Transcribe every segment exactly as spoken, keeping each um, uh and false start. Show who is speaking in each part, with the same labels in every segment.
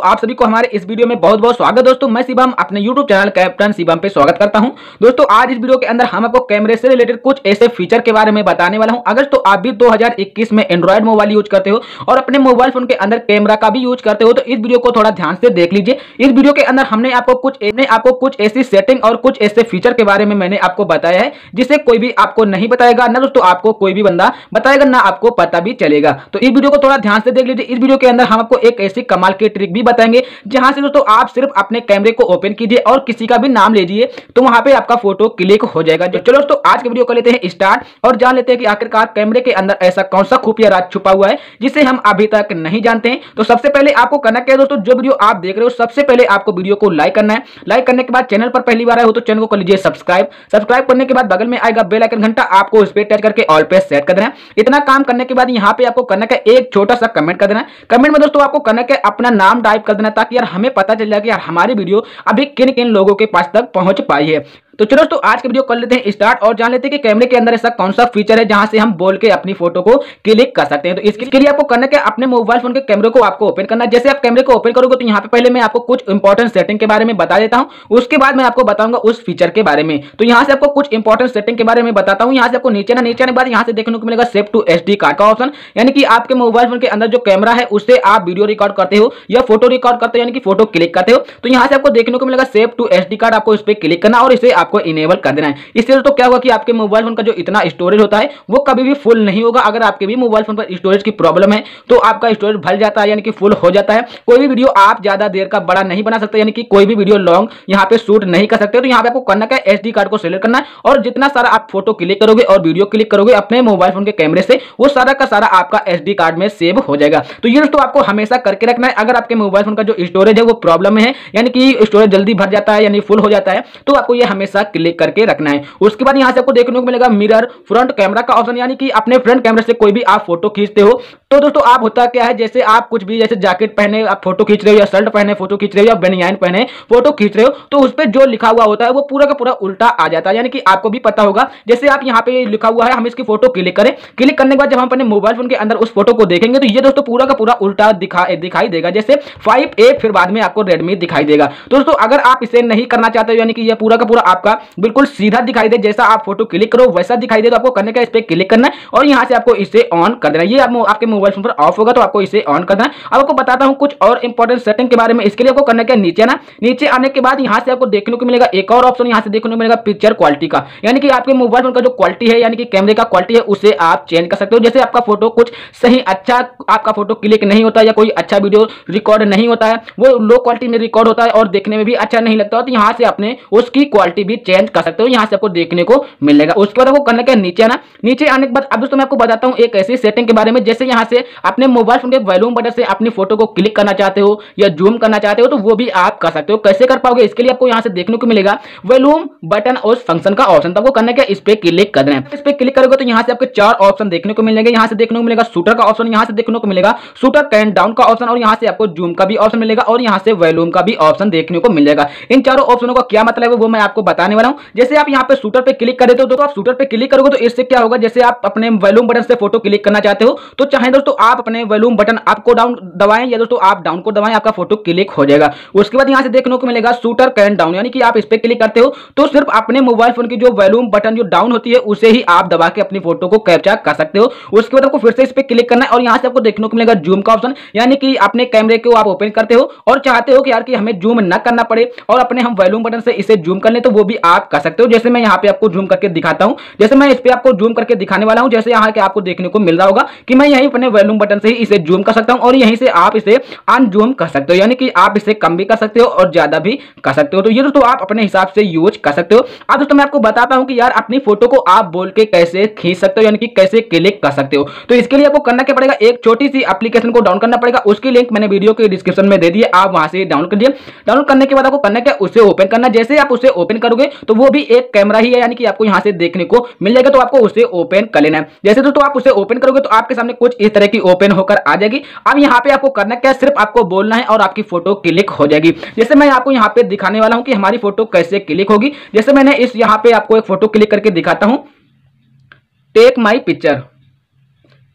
Speaker 1: आप सभी को हमारे इस वीडियो में बहुत बहुत स्वागत है दोस्तों। मैं शिवम अपने यूट्यूब चैनल कैप्टन शिवम पे स्वागत करता हूं। दोस्तों आज इस वीडियो के अंदर हम आपको कैमरे से रिलेटेड कुछ ऐसे फीचर के बारे में बताने वाला हूं। अगर तो आप भी दो हज़ार इक्कीस में एंड्रॉइड मोबाइल यूज करते हो और अपने मोबाइल फोन के अंदर कैमरा का भी यूज करते हो तो इस वीडियो को थोड़ा ध्यान से देख लीजिए। इस वीडियो के अंदर हमने आपको कुछ आपको कुछ ऐसी सेटिंग और कुछ ऐसे फीचर के बारे में मैंने आपको बताया है जिसे कोई भी आपको नहीं बताएगा, ना दोस्तों आपको कोई भी बंदा बताएगा, ना आपको पता भी चलेगा। तो इस वीडियो को थोड़ा ध्यान से देख लीजिए। इस वीडियो के अंदर हम आपको एक ऐसी कमाल की ट्रिक भी बताएंगे जहां से दोस्तों आप सिर्फ अपने कैमरे को ओपन कीजिए और किसी का भी नाम लीजिए तो वहां पे आपका फोटो क्लिक हो जाएगा। जो चलो दोस्तों आज के वीडियो को लेते हैं स्टार्ट और जान लेते हैं कि आखिरकार कैमरे के अंदर ऐसा कौन सा खुफिया राज छुपा हुआ है जिसे हम अभी तक नहीं जानते हैं। तो सबसे पहले आपको करना क्या है दोस्तों, जो वीडियो आप देख रहे हो सबसे पहले आपको वीडियो को लाइक करना है। लाइक करने के बाद चैनल पर पहली बार आए हो तो चैनल को कर लीजिए सब्सक्राइब। सब्सक्राइब करने के बाद बगल में आएगा बेल आइकन घंटा, आपको उस पर टच करके ऑल पे सेट कर देना है। इतना काम करने के बाद यहाँ पे आपको करना क्या, एक छोटा सा कमेंट कर देना है। कमेंट में दोस्तों आपको करना क्या, अपना नाम टाइप कर देना ताकि यार हमें पता चल जाए कि यार हमारी वीडियो अभी किन किन लोगों के पास तक पहुंच पाई है। तो चलो दोस्तों आज के वीडियो कर लेते हैं स्टार्ट और जान लेते हैं कि कैमरे के अंदर ऐसा कौन सा फीचर है जहां से हम बोल के अपनी फोटो को क्लिक कर सकते हैं। तो इसके लिए आपको करना क्या, अपने मोबाइल फोन के कैमरे को आपको ओपन करना है। जैसे आप कैमरे को ओपन करोगे तो यहाँ पे पहले मैं आपको कुछ इंपॉर्टेंट सेटिंग के बारे में बता देता हूं, उसके बाद मैं आपको बताऊंगा उस फीचर के बारे में। तो यहाँ से आपको कुछ इंपॉर्टेंट सेटिंग के बारे में बताता हूँ। यहाँ से आपको नीचे ना नीचे आने के बाद यहाँ से देखने को मिलेगा सेव टू एसडी कार्ड का ऑप्शन, यानी कि आपके मोबाइल फोन के अंदर जो कैमरा है उससे आप वीडियो रिकॉर्ड करते हो या फोटो रिकॉर्ड करते हो, यानी कि फोटो क्लिक करते हो तो यहाँ से आपको देखने को मिलेगा सेव टू एसडी कार्ड। आपको इस पर क्लिक करना और इसे आपको इनेबल कर देना। इससे तो क्या होगा कि आपके मोबाइल फोन का जो इतना स्टोरेज होता है वो कभी भी फुल नहीं होगा। अगर आपके भी मोबाइल फोन पर स्टोरेज की प्रॉब्लम है तो आपका स्टोरेज भर जाता है, यानी कि फुल हो जाता है। कोई भी वीडियो आप ज्यादा देर का बड़ा नहीं बना सकते, यानी कि कोई भी वीडियो लॉन्ग यहाँ पे शूट नहीं कर सकते। तो यहाँ पे आपको करना क्या, एसडी कार्ड को सिलेक्ट करना है और जितना सारा आप फोटो क्लिक करोगे और वीडियो क्लिक करोगे अपने मोबाइल फोन के कैमरे से वो सारा का सारा आपका एसडी कार्ड में सेव हो जाएगा। तो ये दोस्तों आपको हमेशा करके रखना है। अगर आपके मोबाइल फोन का जो स्टोरेज है वो प्रॉब्लम में है, यानी कि स्टोरेज जल्दी भर जाता है यानी फुल हो जाता है, तो आपको ये हमेशा क्लिक करके रखना है। उसके बाद यहाँ से आपको देखने को मिलेगा मिरर फ्रंट कैमरा का ऑप्शन, यानी कि अपने फ्रंट कैमरे से कोई भी आप फोटो खींचते हो तो दोस्तों आप होता क्या है, जैसे आप कुछ भी जैसे जैकेट पहने आप फोटो खींच रहे हो या शर्ट पहने फोटो खींच रहे हो या बनियान पहने फोटो खींच रहे हो तो उस पर जो लिखा हुआ होता है वो पूरा का पूरा उल्टा आ जाता है। यानी कि आपको भी पता होगा, जैसे आप यहाँ पे लिखा हुआ है हम इसकी फोटो क्लिक करें, क्लिक करने के बाद जब हम अपने मोबाइल फोन के अंदर उस फोटो को देखेंगे तो ये दोस्तों पूरा का पूरा उल्टा दिखा दिखाई देगा। जैसे फाइव ए फिर बाद में आपको रेडमी दिखाई देगा। तो दोस्तों अगर आप इसे नहीं करना चाहते हो, यानी कि ये पूरा का पूरा आपका बिल्कुल सीधा दिखाई दे, जैसा आप फोटो क्लिक करो वैसा दिखाई दे, तो आपको करने का इस पे क्लिक करना है और यहां से आपको इसे ऑन कर देना है। ये आप, आपके मोबाइल फोन पर ऑफ होगा तो आपको इसे ऑन करना है। अब आपको बताता हूं कुछ और इंपॉर्टेंट सेटिंग के बारे में। इसके लिए आपको करना क्या, नीचे ना नीचे आने के बाद यहां से आपको देखने को मिलेगा एक और ऑप्शन, यहां से देखने को मिलेगा पिक्चर क्वालिटी का, यानी कि आपके मोबाइल फोन का जो क्वालिटी है यानी कि कैमरे का क्वालिटी है उसे आप चेंज कर सकते हो। जैसे आपका फोटो कुछ सही अच्छा आपका फोटो क्लिक नहीं होता या कोई अच्छा वीडियो रिकॉर्ड नहीं होता है, वो लो क्वालिटी में रिकॉर्ड होता है और देखने में भी अच्छा नहीं लगता, तो यहां से अपने उसकी क्वालिटी भी चेंज कर सकते हो। यहां से आपको देखने को मिलेगा। उसके बाद आपको करना क्या, नीचे आना। नीचे आने के बाद अब दोस्तों मैं आपको बताता हूं एक ऐसी सेटिंग के बारे में, जैसे यहां से अपने मोबाइल फोन के वॉल्यूम बटन से अपनी फोटो को क्लिक करना चाहते हो या जूम करना चाहते हो तो वो भी आप कर सकते हो। कैसे कर पाओगे, इसके लिए आपको यहां से देखने को मिलेगा वॉल्यूम बटन और फंक्शन का ऑप्शन, तो आपको करना क्या, इस पे क्लिक कर देना है। इस पे क्लिक करोगे तो यहां से आपको चार ऑप्शन देखने को मिलेंगे। यहां से देखने को मिलेगा शूटर का ऑप्शन, यहां से देखने को मिलेगा शूटर कैन डाउन का ऑप्शन और यहां से आपको जूम का भी ऑप्शन मिलेगा और यहां से वॉल्यूम का भी ऑप्शन देखने को मिलेगा। इन चारों ऑप्शनों का क्या मतलब है वो मैं आपको बताने वाला हूं। जैसे आप यहां पे शूटर पे क्लिक कर देते हो तो आप शूटर पे क्लिक करोगे तो इससे क्या होगा, जैसे आप अपने वॉल्यूम बटन से फोटो क्लिक करना चाहते हो तो चाहे दोस्तों आप अपने वॉल्यूम बटन अप को डाउन दबाएं या दोस्तों आप डाउन को दबाएं, आपका फोटो क्लिक हो जाएगा। उसके बाद यहां से देखने को मिलेगा शूटर कैन डाउन, यानी कि आप इस पे क्लिक करते हो तो सिर्फ अपने मोबाइल फोन की जो वॉल्यूम बटन जो डाउन होती है उसे ही आप दबा के अपनी फोटो को कैप्चर कर सकते हो। उसके बाद आपको फिर से इस पे क्लिक करना है और यहां से आपको देखने को मिलेगा जूम का ऑप्शन, यानी कि अपने कैमरे को आप ओपन करते हो और चाहते हो कि यार कि हमें जूम ना करना पड़े और अपने हम वॉल्यूम बटन से इसे जूम कर ले तो वो भी आप कर सकते हो। जैसे मैं यहाँ पे आपको जूम करके दिखाता हूँ, जैसे मैं इस पे आपको जूम करके दिखाने वाला हूँ। जैसे यहाँ के आपको देखने को मिल रहा होगा कि मैं यहीं अपने वॉल्यूम बटन से ही इसे जूम कर सकता हूँ और यहीं से आप इसे अनजूम कर सकते हो, यानी कि आप इसे कम भी कर सकते हो और ज्यादा भी कर सकते हो। तो ये दोस्तों आप अपने हिसाब से यूज कर सकते हो। अब दोस्तों मैं आपको बताता हूँ कि यार अपनी फोटो को आप बोल के कैसे खींच सकते हो, यानी कि कैसे क्लिक कर सकते हो। तो इसके लिए आपको करना क्या पड़ेगा, एक छोटी सी एप्लीकेशन को डाउनलोड करना पड़ेगा। उसकी लिंक मैंने वीडियो के डिस्क्रिप्शन में दे दी है, आप वहां से डाउनलोड कर दिए। डाउनलोड करने के बाद आपको करना क्या, उसे ओपन करना। जैसे आप उसे ओपन करोगे तो वो भी एक कैमरा ही है, यानी कि आपको यहां से देखने को मिल जाएगा। तो आपको उसे ओपन कर लेना है। जैसे दोस्तों आप उसे ओपन करोगे तो आपके सामने कुछ इस तरह की ओपन होकर आ जाएगी। अब यहाँ पे आपको करना क्या, सिर्फ आपको बोलना है और आपकी फोटो क्लिक हो जाएगी। जैसे मैं आपको यहाँ पे दिखाने वाला हूँ कि हमारी फोटो कैसे क्लिक होगी। जैसे मैंने इस यहाँ पे आपको एक फोटो क्लिक करके दिखाता हूँ, टेक माई पिक्चर।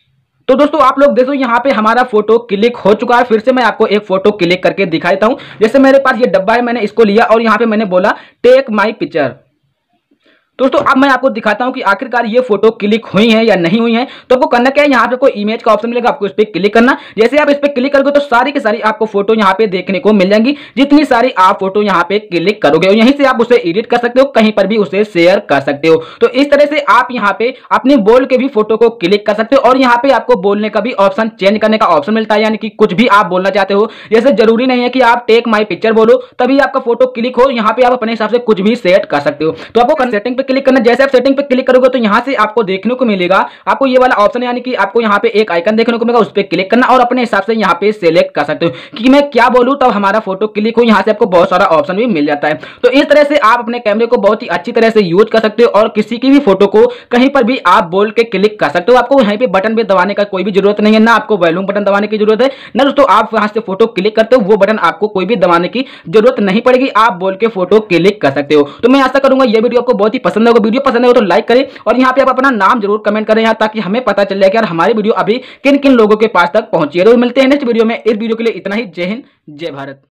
Speaker 1: तो दोस्तों आप लोग देखो यहाँ पे हमारा फोटो क्लिक हो चुका है। फिर से मैं आपको एक फोटो क्लिक करके दिखा देता हूं। जैसे मेरे पास ये डब्बा है, मैंने इसको लिया और यहाँ पे मैंने बोला टेक माई पिक्चर। दोस्तों अब मैं आपको दिखाता हूं कि आखिरकार ये फोटो क्लिक हुई है या नहीं हुई है। तो आपको करना क्या है, यहाँ पे कोई इमेज का ऑप्शन मिलेगा, आपको इस पर क्लिक करना। जैसे आप इस पर क्लिक करोगे तो सारी की सारी आपको फोटो यहाँ पे देखने को मिल जाएंगी, जितनी सारी आप फोटो यहाँ पे क्लिक करोगे। और यहीं से आप उसे एडिट कर सकते हो, कहीं पर भी उसे शेयर कर सकते हो। तो इस तरह से आप यहाँ पे अपने बोल के भी फोटो को क्लिक कर सकते हो। और यहाँ पे आपको बोलने का भी ऑप्शन, चेंज करने का ऑप्शन मिलता है, यानी कि कुछ भी आप बोलना चाहते हो। जैसे जरूरी नहीं है कि आप टेक माई पिक्चर बोलो तभी आपका फोटो क्लिक हो, यहाँ पे आप अपने हिसाब से कुछ भी सेट कर सकते हो। तो आपको सेटिंग पे क्लिक करना। जैसे आप सेटिंग पे क्लिक करोगे तो यहां से आपको देखने को मिलेगा, आपको ये वाला ऑप्शन, यानी कि आपको यहां पे एक आइकन देखने को मिलेगा, उस पर क्लिक करना और अपने हिसाब से यहां पे सिलेक्ट कर सकते हो कि मैं क्या बोलूं तब हमारा फोटो क्लिक हो। यहां से आपको बहुत सारा ऑप्शन भी मिल जाता है। तो इस तरह से आप अपने कैमरे को बहुत ही अच्छी तरह से यूज कर सकते हो और किसी की भी फोटो को कहीं पर भी आप बोल के क्लिक कर सकते हो। आपको यहीं पे बटन पे दबाने का कोई भी जरूरत नहीं है, ना आपको वॉल्यूम बटन दबाने की जरूरत है, ना दोस्तों आप वहां से फोटो क्लिक करते हो वो बटन आपको कोई भी दबाने की जरूरत नहीं पड़ेगी, आप बोल के फोटो क्लिक कर सकते हो। तो मैं आशा करूंगा ये वीडियो आपको बहुत ही पसंद होगा। वीडियो पसंद हो तो लाइक करें और यहाँ पे आप अपना नाम जरूर कमेंट करें यार, ताकि हमें पता चल जाए कि यार हमारी वीडियो अभी किन किन लोगों के पास तक पहुंची है। तो मिलते हैं नेक्स्ट वीडियो में। इस वीडियो के लिए इतना ही। जय हिंद, जय भारत।